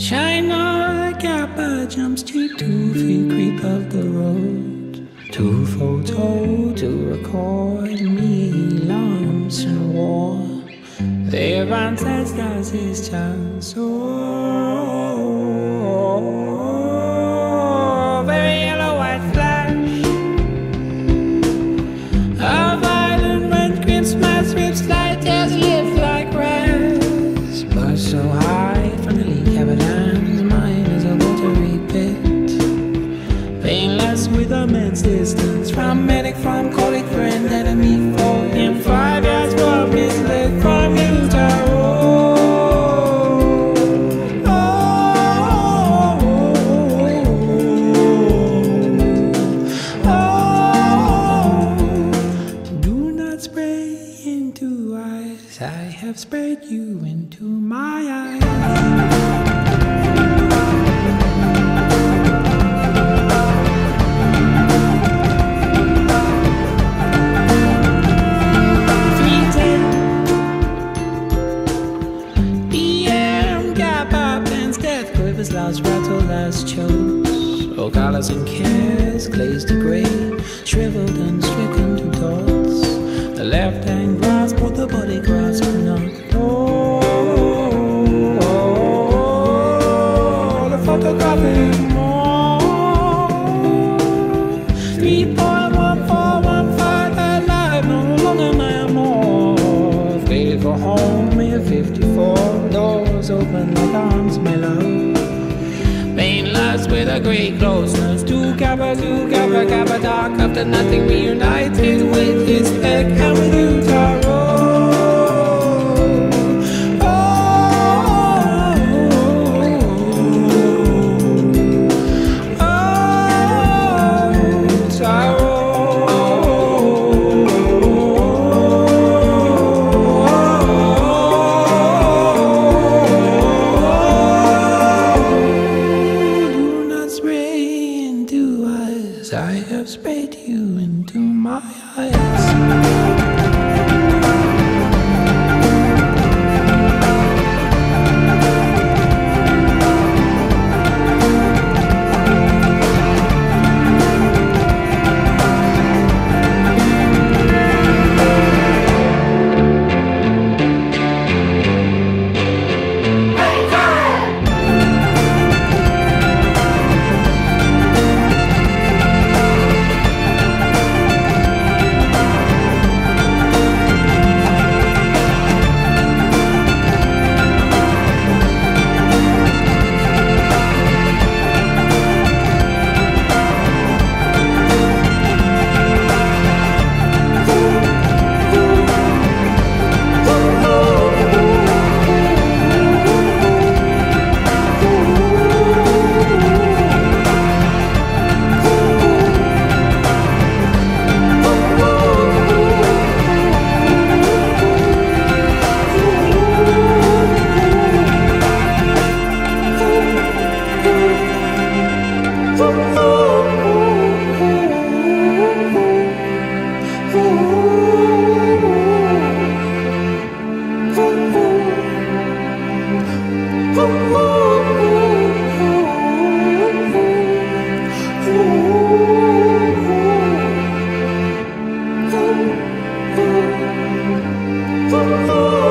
China Kappa jumps to 2 feet creep up the road. To photo, to record me lumps and war. Their ancestors his chance. Oh, very yellow white flash. A violent red Christmas rips light as lift like grass. But so high from the leak avalanche, mine is a watery pit. Painless with immense distance from medic, from colleague, friend, enemy, foe. In 5 years from his leg, from you, Taro. Do not spray into eyes, I have sprayed you into my eyes. Last rattle, last chokes. Oh, colors and cares, glazed to grey, shriveled and stricken to dots. The left hand grasp, but the body grasp not. Oh, the photographic more. 3.1415 alive, no longer my more. Faded for home, year 54. Doors open like arms, my love. Painless with a great closeness. To Kappa, dark after nothing, reunited with his head. And with you, Taro. I have sprayed you into my eyes. Oh,